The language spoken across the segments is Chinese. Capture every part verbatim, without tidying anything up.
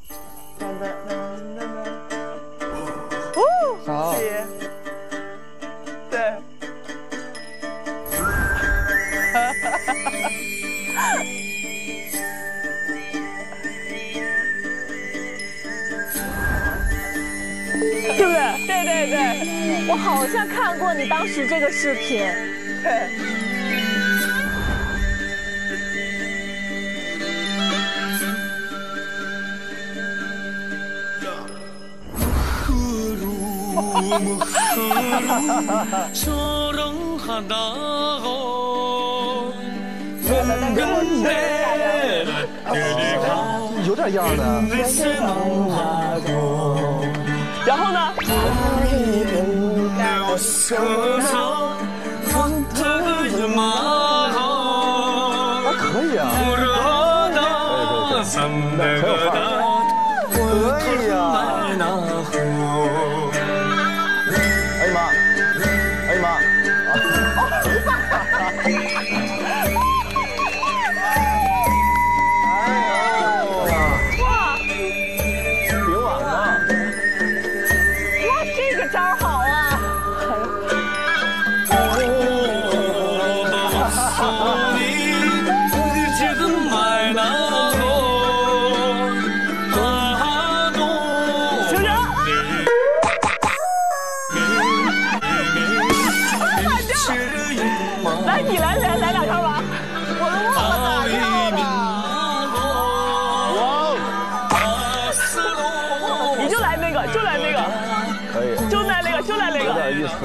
哦， 好， 对。对不对？对对对， 我好像看过你当时这个视频。 对。 有点样的。 然后呢？ 还可以啊。对对对，很有范儿。可以呀。哎呀妈！哎呀妈！ 哇！ 挺晚了。 哇，这个招好啊！ 来，你来来来两条吧， 我都忘了咋跳的。 你就来那个，就来那个， 可以。 就来那个，就来那个。 有点意思。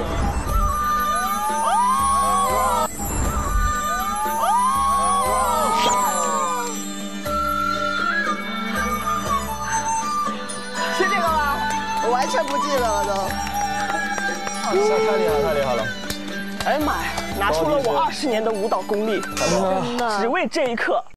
是这个吗？我完全不记得了都。 太厉害，太厉害了！ 哎呀妈呀，拿出了我二十年的舞蹈功力， 真的， 只为这一刻。